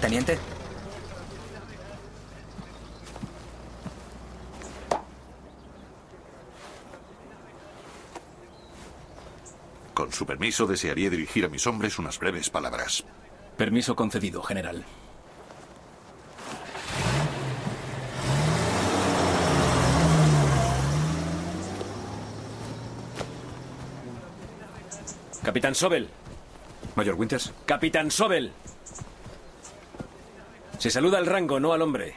Teniente. Con su permiso, desearía dirigir a mis hombres unas breves palabras. Permiso concedido, general. Capitán Sobel. Mayor Winters. Capitán Sobel. Se saluda al rango, no al hombre.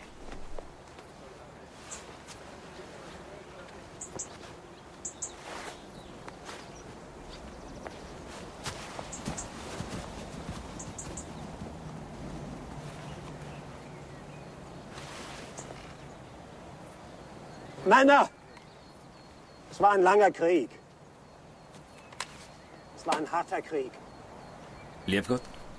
Männer, es war ein langer Krieg. Es war ein harter Krieg. Liebgott.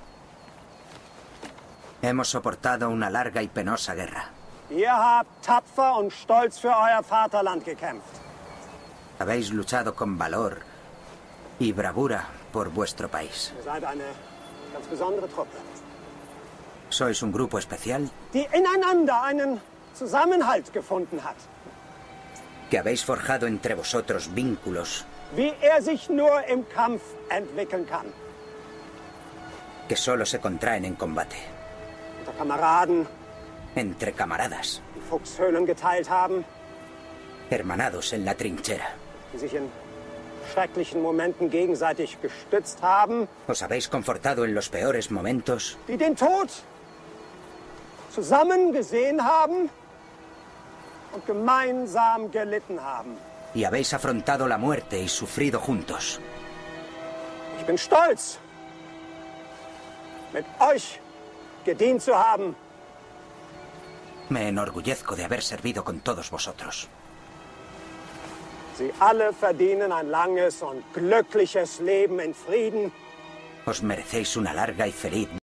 Hemos soportado una larga y penosa guerra. Ihr habt tapfer und stolz für euer Vaterland gekämpft. Habéis luchado con valor y bravura por vuestro país. Ihr seid eine ganz besondere Truppe, Sois un grupo especial die ineinander einen Zusammenhalt gefunden hat, que habéis forjado entre vosotros vínculos wie er sich nur im Kampf entwickeln kann. que solo se contraen en combate. Unter Kameraden, Entre camaradas, die Fuchshöhlen geteilt haben, hermanados en la trinchera. die sich in schrecklichen Momenten gegenseitig gestützt haben, Os habéis confortado en los peores momentos die den Tod zusammen gesehen haben und gemeinsam gelitten haben. y habéis afrontado la muerte y sufrido juntos. Ich bin stolz, mit euch gedient zu haben. Me enorgullezco de haber servido con todos vosotros. Sie alle verdienen ein langes und glückliches Leben in Frieden. Os merecéis una larga y feliz